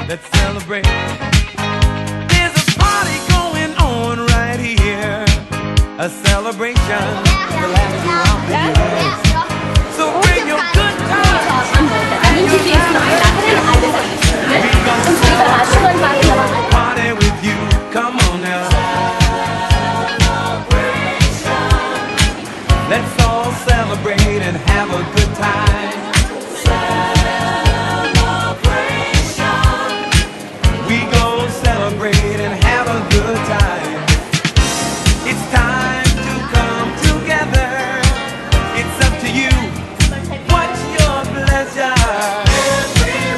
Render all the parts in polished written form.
Let's celebrate. There's a party going on right here. A celebration will last throughout the years. So bring your good times and your laughter. Party with you. Come on now. Let's all celebrate and have a good time. We gon' celebrate and have a good time. It's time to come together. It's up to you. What's your pleasure?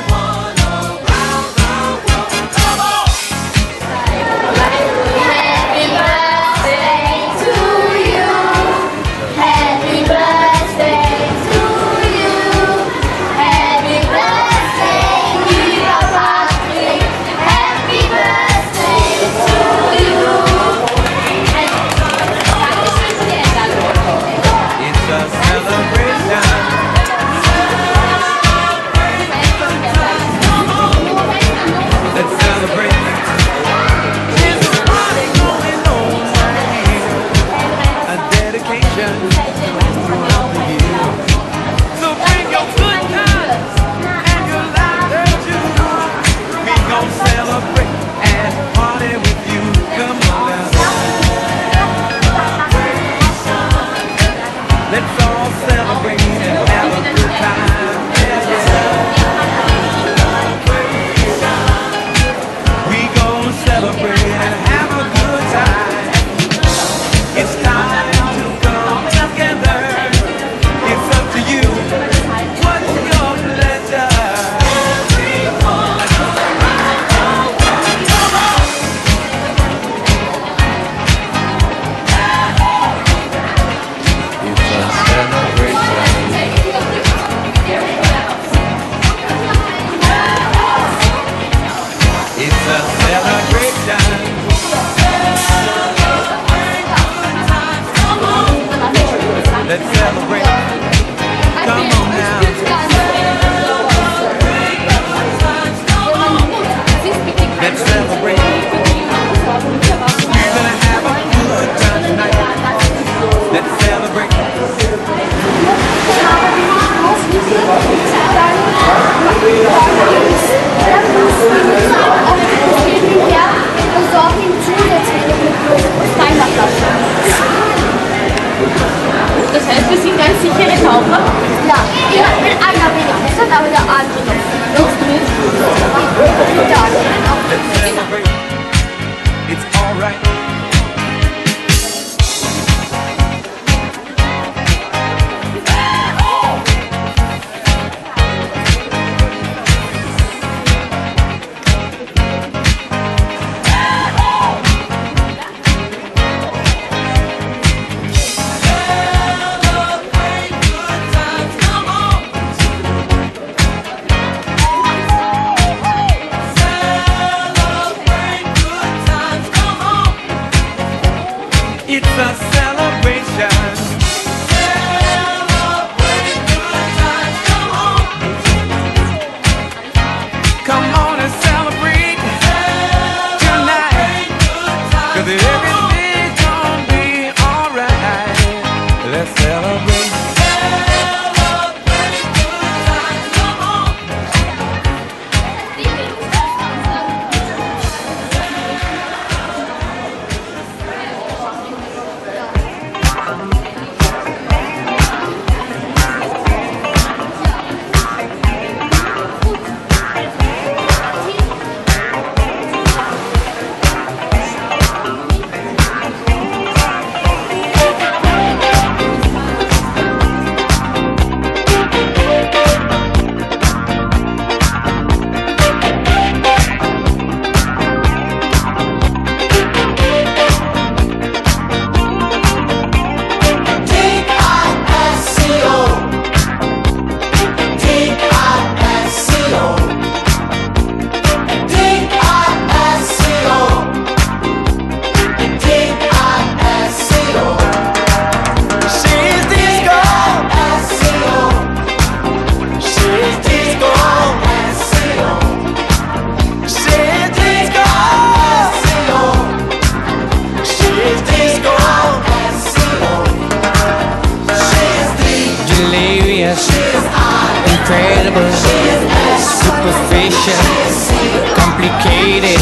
fashion, complicated.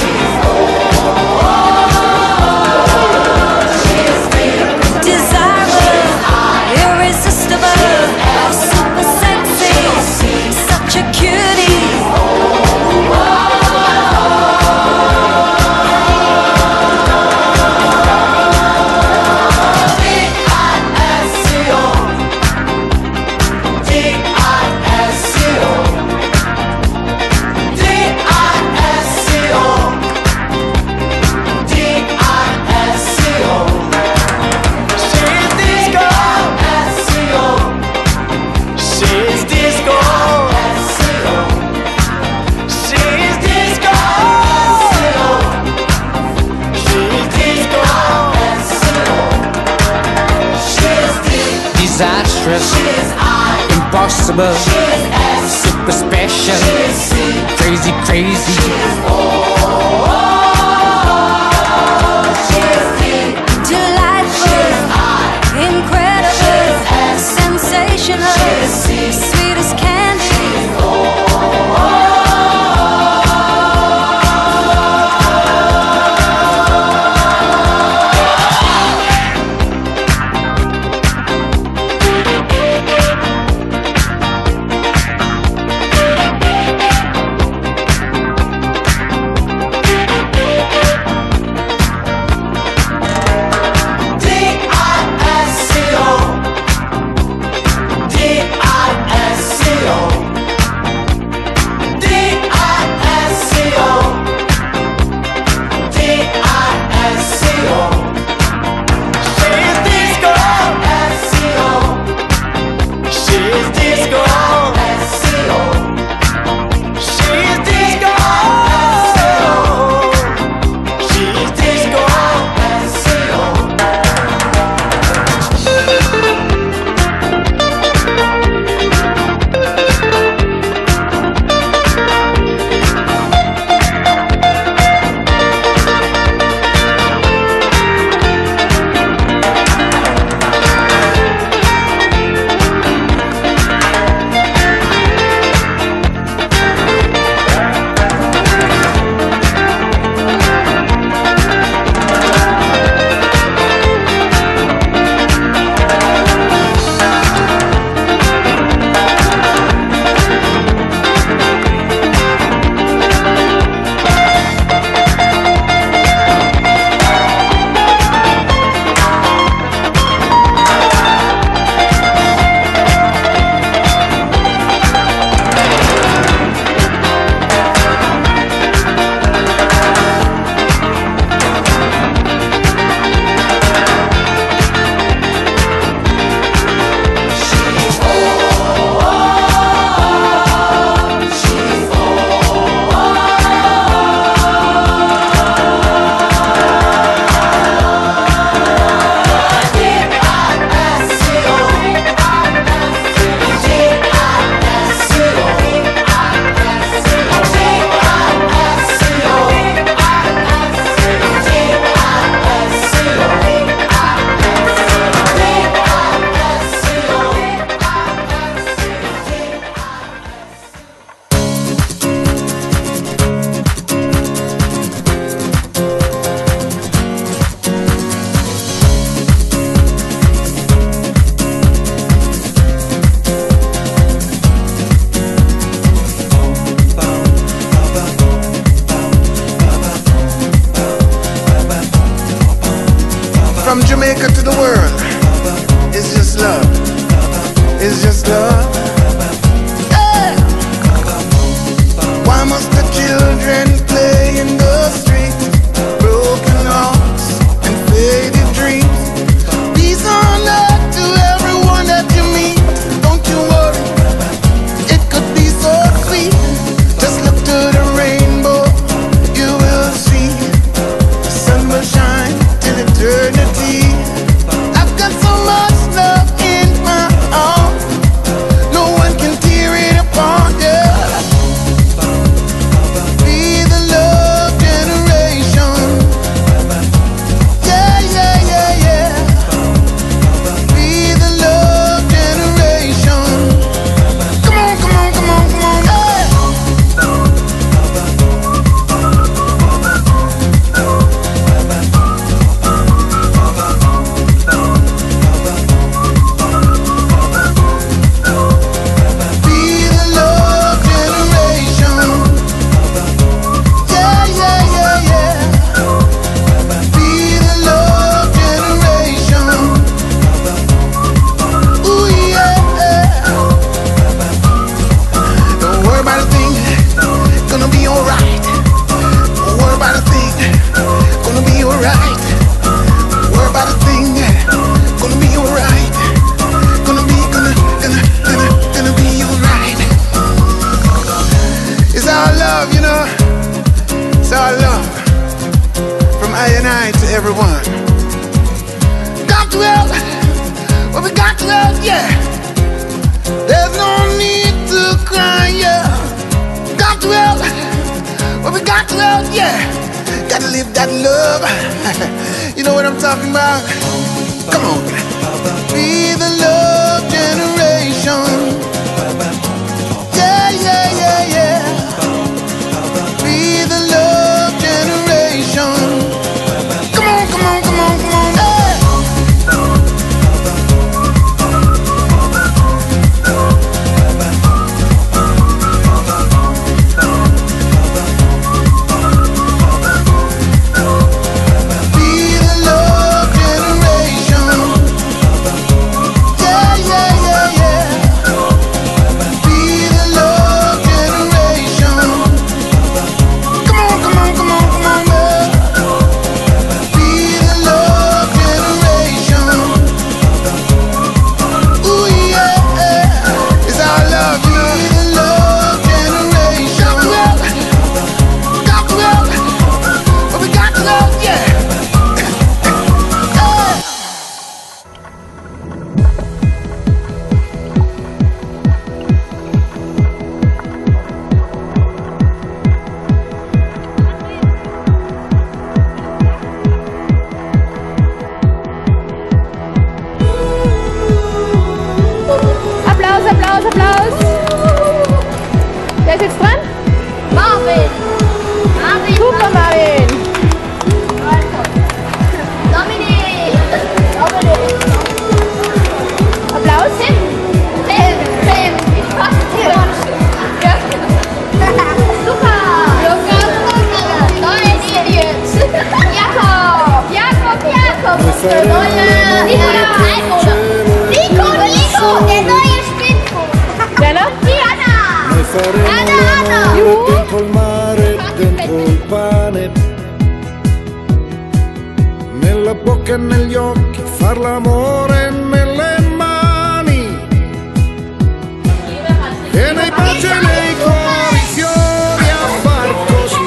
Desirable, irresistible, super sexy, such a cutie. Disastrous, impossible, super special, crazy, crazy. Delightful, incredible, sensational, sweet as candy. From Jamaica to the world, it's just love. It's just love. Hey! Why must the children play in the streets? Broken hearts and faded dreams. These are not to everyone that you meet. Don't you worry, it could be so sweet. Just look to the rainbow, you will see. The sun will shine till eternity. our love, you know. It's our love. From I and I to everyone. Got to help. Well, we got to help, yeah. There's no need to cry, yeah. Got to help. Well, we got to help, yeah. Gotta live that love. You know what I'm talking about? Come on. Be the love generation. Yeah, yeah, yeah, yeah. Be the love generation. Come on, come on, come on, come on. Hey. Be the love generation. Yeah, yeah, yeah, yeah. Be the love generation. Come on, come on, come on, come on, man. Be the love generation. Ooh, yeah. It's our love, you know. Be the love generation. Got to help. But we got to love, yeah. Applaus, Applaus, Applaus. Wer ist jetzt dran? Marvin! Marvin! Super, Marvin. Dominik! Dominik! Applaus. Tim! Tim! Ich fasse Tim! Super! Lukas! Neues Idiots! Jakob! Jakob! Der neue... Nico! Der neue Spitzbuch! Wer noch? Diana! Anna! Dentro il mare, dentro il pane, nella bocca e negli occhi, far l'amore nelle mani, e nei baci e nei cuori fiori a far così.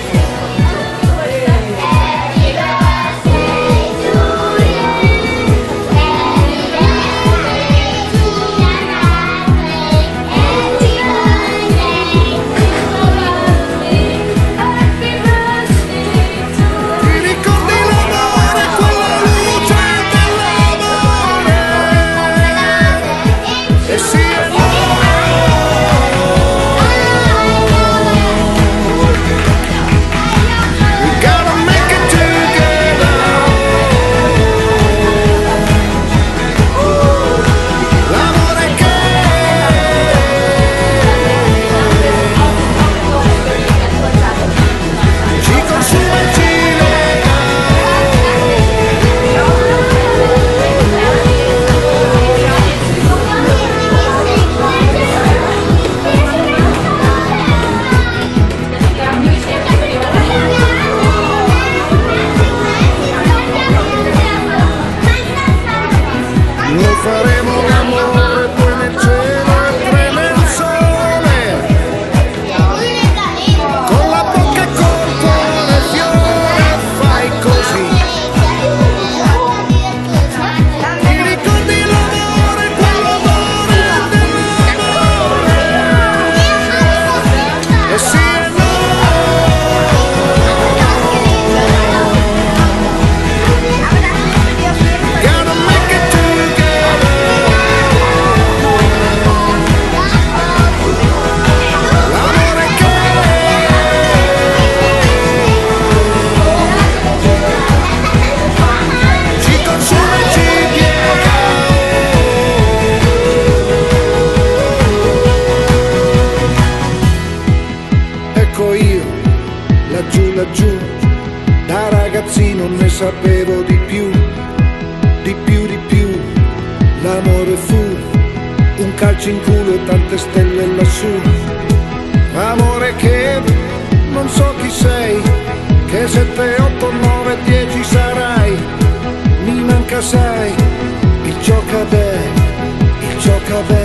Ti ricordi l'amore, quella luce dell'amore? E sì e no. We gotta make it together. L'amore che ci consuma e ci lega. Noi faremo l'amore, due nel cielo e tre nel sole, con la bocca e col cuore fiore fai così. Ti ricordi l'amore, quell'odore dell'amore? E sì e no. Gotta make it together. L'amore che ci consuma e ci piega. Ecco io, laggiù, laggiù, da ragazzino ne sapevo di più, di più, di più. L'amore fu un calcio in culo e tante stelle lassù. Amore che non so chi sei, che 7, 8, 9, 10 sarai. Mi manca sai, il giocabè, il giocabè.